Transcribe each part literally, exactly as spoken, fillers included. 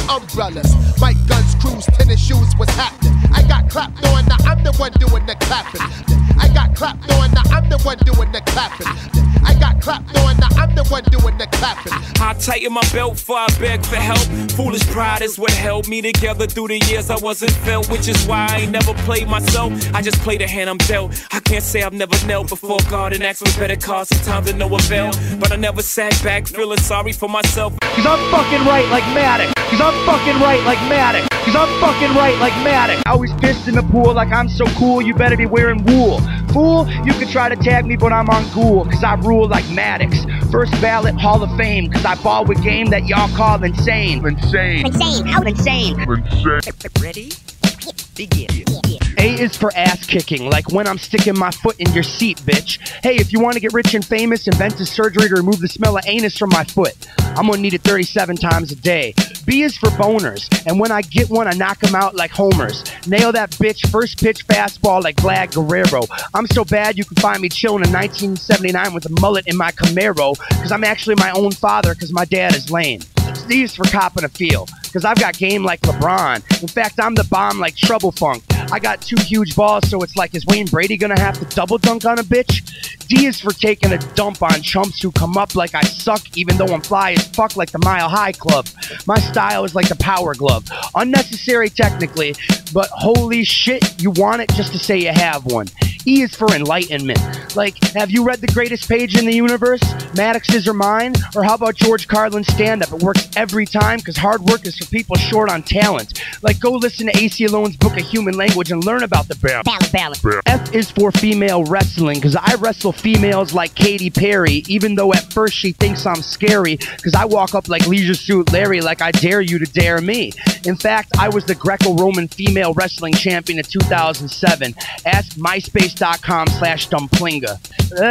umbrellas. Mic guns, crews, tennis shoes, what's happening? I got clapped on, now I'm the one doing the clapping. I got clapped on, now I'm the one doing the clapping. I got clapped on, now I'm the one doing the clapping. I tighten my belt before I beg for help. Foolish pride is what held me together through the years I wasn't felt, which is why I ain't never played myself. I just play the hand I'm dealt. I can't say I've never knelt before God and asked for better cause. Sometimes I know avail, but I never sat back feeling sorry for myself. Cause I'm fucking right like Maddox. Cause I'm fucking right like Maddox. Cause I'm fucking right like Maddox. Always pissed in the pool like I'm so cool, you better be wearing wool. Fool, you can try to tag me, but I'm on Ghoul, cause I rule like Maddox. First ballot Hall of Fame, cause I ball with game that y'all call insane. Insane. Insane. How insane? Insane. Ready? Begin. A is for ass kicking, like when I'm sticking my foot in your seat, bitch. Hey, if you want to get rich and famous, invent a surgery to remove the smell of anus from my foot. I'm gonna need it thirty-seven times a day. B is for boners, and when I get one, I knock them out like homers. Nail that bitch, first pitch fastball like Vlad Guerrero. I'm so bad you can find me chilling in nineteen seventy-nine with a mullet in my Camaro, cause I'm actually my own father, cause my dad is lame. C is for copping a feel, cause I've got game like LeBron. In fact, I'm the bomb like Trouble Funk. I got two huge balls, so it's like, is Wayne Brady gonna have to double dunk on a bitch? D is for taking a dump on chumps who come up like I suck, even though I'm fly as fuck like the Mile High Club. My style is like the Power Glove. Unnecessary technically, but holy shit, you want it just to say you have one. E is for enlightenment. Like, have you read The Greatest Page in the Universe? Maddox's or mine? Or how about George Carlin's stand-up? It works every time, because hard work is for people short on talent. Like, go listen to A C Alone's Book of Human Language and learn about the balance. Balance, balance. F is for female wrestling, because I wrestle females like Katy Perry, even though at first she thinks I'm scary, because I walk up like Leisure Suit Larry, like I dare you to dare me. In fact, I was the Greco-Roman female wrestling champion in two thousand seven. Ask myspace.com slash dumplinga.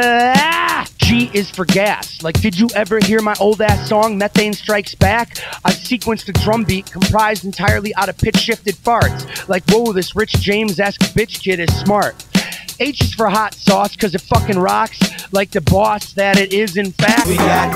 Ah! G is for gas. Like, did you ever hear my old-ass song, Methane Strikes Back? I've sequenced a drum beat comprised entirely out of pitch-shifted farts. Like, whoa, this Rich James-esque bitch kid is smart. H is for hot sauce, cause it fucking rocks, like the boss that it is in fact. We got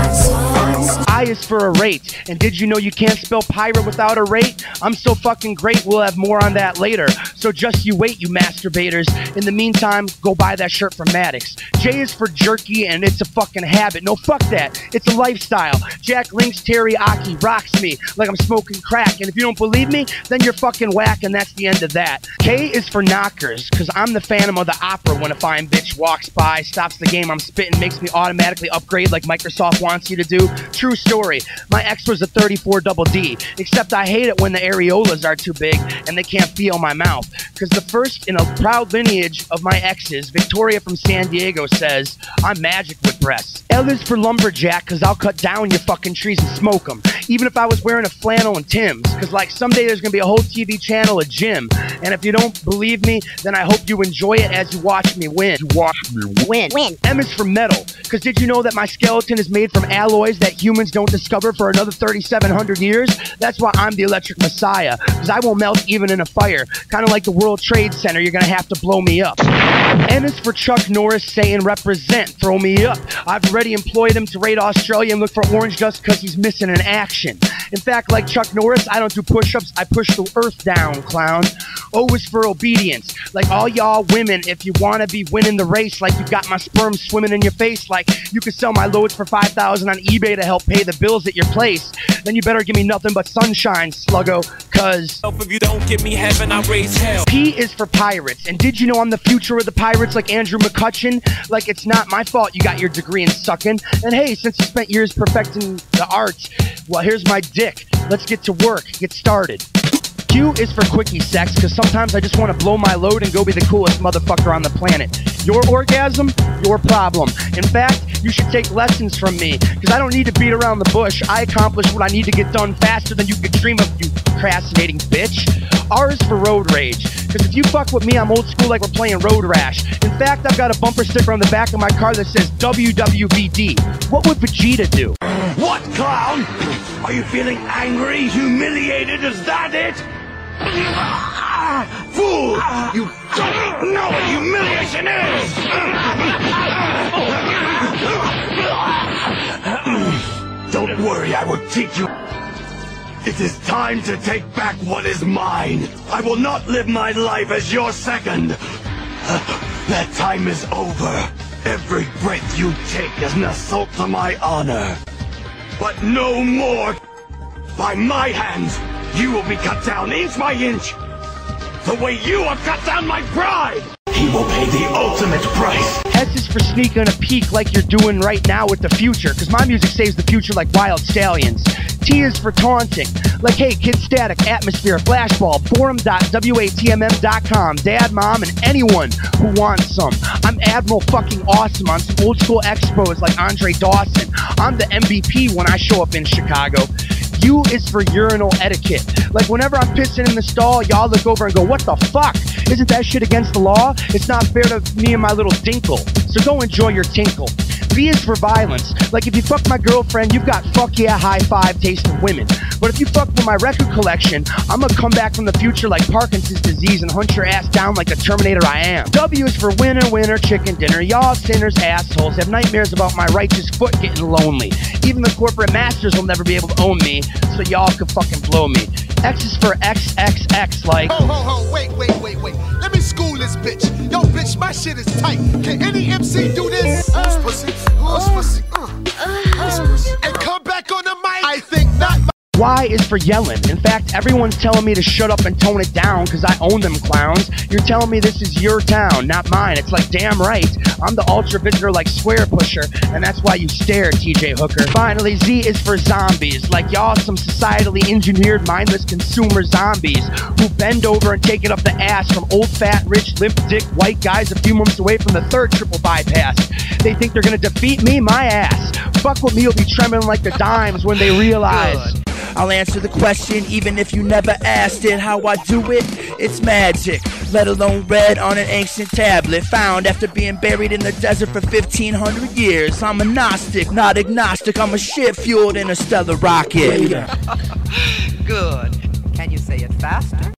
that. I is for a rate, and did you know you can't spell pirate without a rate? I'm so fucking great, we'll have more on that later. So just you wait, you masturbators. In the meantime, go buy that shirt from Maddox. J is for jerky, and it's a fucking habit. No, fuck that, it's a lifestyle. Jack Link's teriyaki rocks me like I'm smoking crack, and if you don't believe me, then you're fucking whack, and that's the end of that. K is for knockers, cause I'm the fan of the opera. When a fine bitch walks by, stops the game I'm spitting, makes me automatically upgrade like Microsoft wants you to do. True story, my ex was a thirty-four double D, except I hate it when the areolas are too big and they can't feel my mouth, because the first in a proud lineage of my exes, Victoria from San Diego, says I'm magic with breasts. L is for lumberjack, cause I'll cut down your fucking trees and smoke them, even if I was wearing a flannel and Tim's, cause like someday there's gonna be a whole T V channel of Jim, and if you don't believe me, then I hope you enjoy it as you watch me win. You watch me Win. Win. M is for metal, because did you know that my skeleton is made from alloys that humans don't discover for another thirty-seven hundred years? That's why I'm the electric messiah, because I won't melt even in a fire. Kind of like the World Trade Center, you're gonna have to blow me up. N is for Chuck Norris saying represent, throw me up. I've already employed him to raid Australia and look for orange dust because he's missing an action. In fact, like Chuck Norris, I don't do push-ups, I push the earth down, clown. O is for obedience, like all y'all women, if you want to be winning the race, like you got my sperm swimming in your face, like you could sell my loads for five thousand on eBay to help pay the bills at your place, then you better give me nothing but sunshine, sluggo, cause If you don't give me heaven, I raise hell. P is for pirates, and did you know I'm the future of the pirates like Andrew McCutcheon? Like it's not my fault you got your degree in sucking, and hey, since you spent years perfecting the art, well here's my dick, let's get to work, get started. Q is for quickie sex, because sometimes I just want to blow my load and go be the coolest motherfucker on the planet. Your orgasm, your problem. In fact, you should take lessons from me, because I don't need to beat around the bush. I accomplish what I need to get done faster than you could dream of, you procrastinating bitch. R is for road rage, because if you fuck with me, I'm old school like we're playing Road Rash. In fact, I've got a bumper sticker on the back of my car that says W W V D. What would Vegeta do? What, clown? Are you feeling angry, humiliated? Is that it? Fool! You don't know what humiliation is! Don't worry, I will teach you. It is time to take back what is mine. I will not live my life as your second. That time is over. Every breath you take is an assault to my honor. But no more. By my hands, you will be cut down inch by inch. The way you have cut down my pride. He will pay the ultimate price. S is for sneaking a peek like you're doing right now with the future, cause my music saves the future like wild stallions. T is for taunting, like hey, Kid Static, Atmosphere, Flashball, forum dot watmm dot com, Dad, Mom, and anyone who wants some. I'm Admiral fucking awesome on some old school expos like Andre Dawson. I'm the M V P when I show up in Chicago. U is for urinal etiquette. Like whenever I'm pissing in the stall, y'all look over and go, what the fuck? Isn't that shit against the law? It's not fair to me and my little dinkle. So go enjoy your tinkle. V is for violence. Like if you fuck my girlfriend, you've got fuck yeah high five taste of women. But if you fuck with my record collection, I'm gonna come back from the future like Parkinson's disease and hunt your ass down like the Terminator I am. W is for winner, winner, chicken dinner. Y'all sinners, assholes, have nightmares about my righteous foot getting lonely. Even the corporate masters will never be able to own me, so y'all can fucking blow me. X is for X X X, like... Ho, ho, ho, wait, wait, wait, wait. Let me school this bitch. Yo, bitch, my shit is tight. Can any M C do this? Who's pussy? Who's pussy? Who's pussy? And come back on the mic. I think not. Y is for yelling. In fact, everyone's telling me to shut up and tone it down because I own them clowns. You're telling me this is your town, not mine. It's like, damn right. I'm the ultra visitor like square pusher, and that's why you stare, T J Hooker. Finally, Z is for zombies. Like y'all some societally engineered mindless consumer zombies who bend over and take it up the ass from old fat, rich, limp dick white guys a few months away from the third triple bypass. They think they're gonna defeat me? My ass. Fuck with me will be trembling like the dimes when they realize. Good. I'll answer the question even if you never asked it. How I do it, it's magic. Let alone read on an ancient tablet found after being buried in the desert for fifteen hundred years. I'm a Gnostic, not agnostic. I'm a shit fueled interstellar rocket. Good. Can you say it faster?